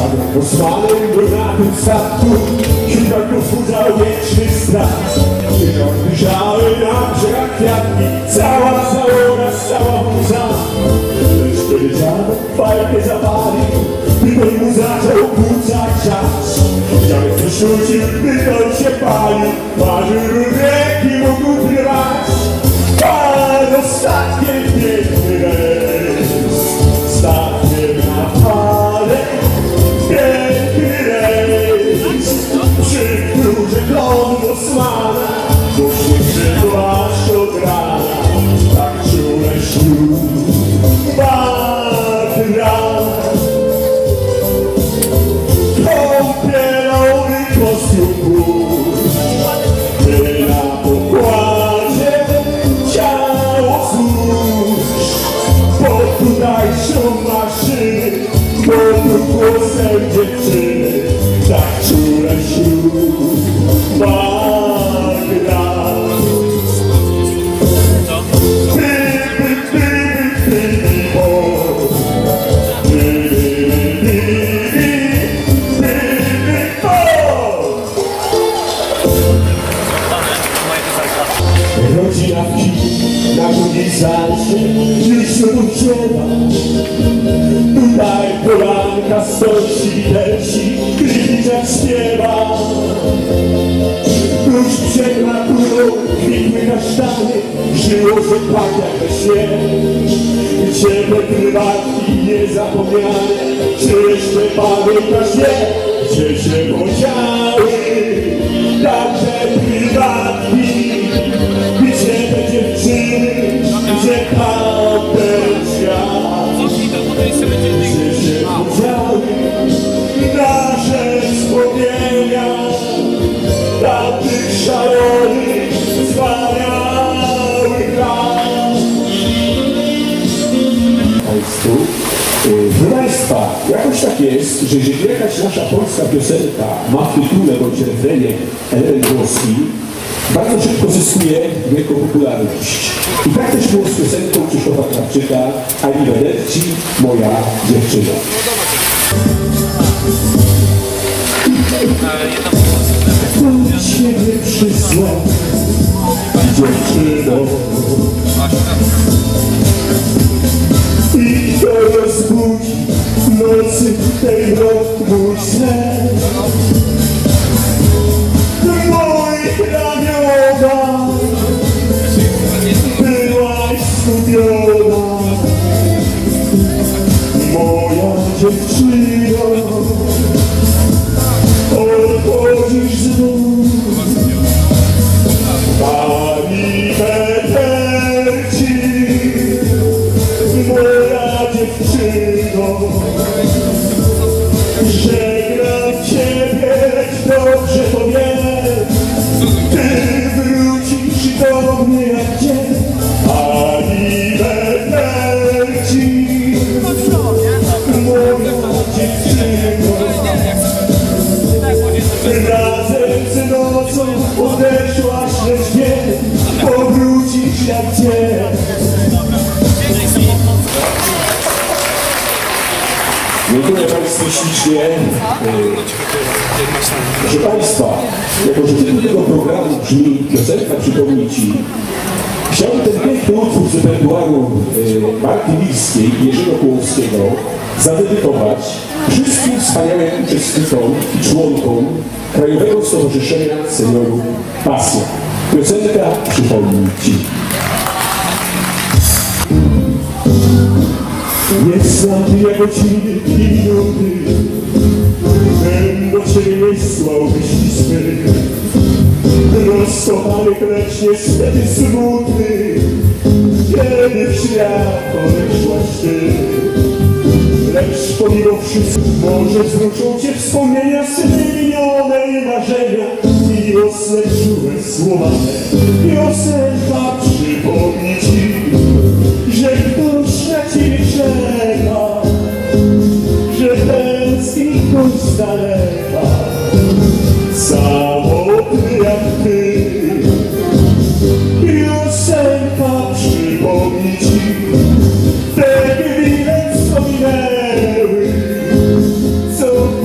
Dziadek posłanym był na tym statku, kilka powódzał wieczny strach. Wyjrzały na brzeg kwiatki, cała załoga, cała muza. Lecz kiedy dziadek fajkę zapalił, pytał mu zaczął kłócać czas. Dziadek przeszucił, pytał się palił, marzył wieki mógł trwać. Pan ostatnie piękny rejs, statkiem na fale, piękny rejs. Przy górze klonu Bosmana, bo się aż od rana, tak czule ślub, Batyran. Kąpielowy kostium burz, by na pokładzie ciało złóż. Pod tutejszą maszyny, pod głosem dziewczyny, tak czule ślub, Batyran. Rodzina w kiju, na drugiej salsie, już się ucięła. Tutaj polanka stoi, widelci, Grzybniczak śpiewa. Tuż przed naturą kwitły kasztany, żyło się tak jak we śnie. Ciepłe prywatki niezapomniane, czy jeszcze pamiętasz je, gdzie się podziały także prywatki. Gdzie te dziewczyny, gdzie tamten świat, gdzie się podziały nasze wspomnienia tamtych szalonych, wspaniałych lat. Proszę Państwa, jakoś tak jest, że jeżeli jakaś nasza polska piosenka ma w tytule bądź refrenie element włoski, bardzo szybko zyskuje wielką popularność. I tak też było z piosenką Krzysztofa Krawczyka Arrivederci, moja dziewczyno. Do ciebie przysłał dziewczyno i kto rozbudzi w nocy tej rok mój sen. Moich ramiona byłaś skupiona, moja dziewczyno, odchodzisz znów. Arrivederci, moja dziewczyno, żegnam ciebie, dobrze to wiem. Ty wrócisz do mnie jak dzień. Arrivederci, moja dziewczyno. Razem z nocą odeszłaś, lecz nie powrócisz jak dzień. Dziękuję Państwu ślicznie. Proszę Państwa, jako że tytuł tego programu brzmi Piosenka przypomni Ci, chciałbym ten piękny utwór z repertuaru Marty Wilskiej i Jerzego Kołowskiego zadedykować wszystkim wspaniałym uczestnikom i członkom Krajowego Stowarzyszenia Seniorów Pasja. Piosenka przypomni Ci. Nie znam tyle godziny i minuty, bym do ciebie nie słał myśli swych. Rozkochany, lecz niestety smutny, kiedy w świat odeszłaś ty. Lecz pomimo wszystko może zwrócą cię wspomnienia zmienione i marzenia. Miłosne, czułe słowa te, piosenka przypomni ci, że ktoś na ciebie czeka, że tęskni ktoś z daleka, samotny jak ty. Piosenka przypomni ci te chwile, co minęły, co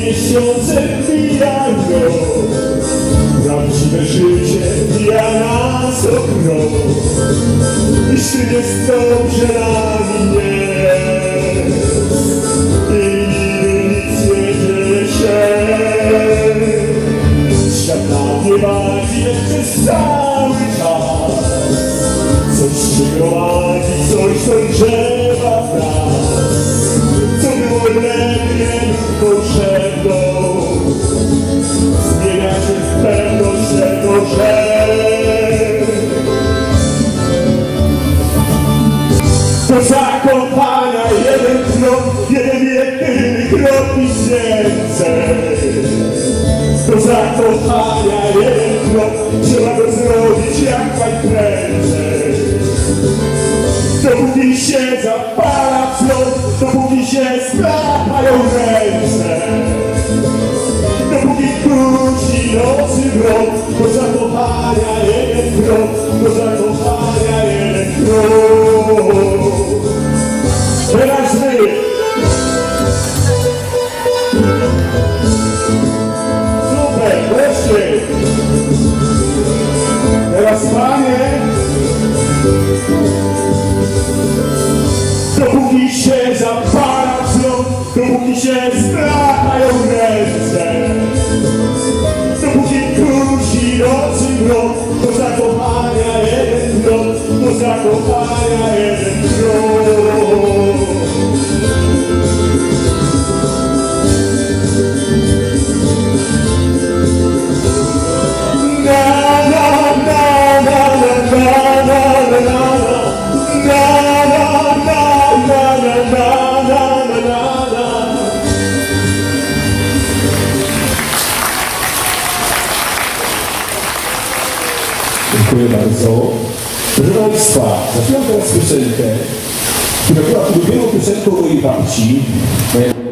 miesiące mijają, prawdziwe życie mija nas okrąg. Jeśli jest dobrze na mnie i nic nie dzieje się, świat na mnie bawi przez cały czas. Coś się gromadzi, coś dojrzewa w nas, co było lepiej potrzebną, zmienia się w pewność tego, że do zakopania jeden krok, jeden jedyny krok i więcej. Do zakopania jeden krok, trzeba go zrobić jak najprędzej. Dopóki się zapala wzrok, dopóki się skrapają ręce, dopóki króci nocy mrok, do zakopania jeden krok, do zakopania jeden krok. Teraz my! Super, wreszcie! Teraz panie! Dopóki się zapala wzrok, dopóki się strachają ręce, dopóki króci nocy mrok, do zakopania jeden krok, do zakopania jeden krok. Dziękuję bardzo. Proszę Państwa, zaczynam teraz piosenkę, która była ulubioną piosenką mojej babci.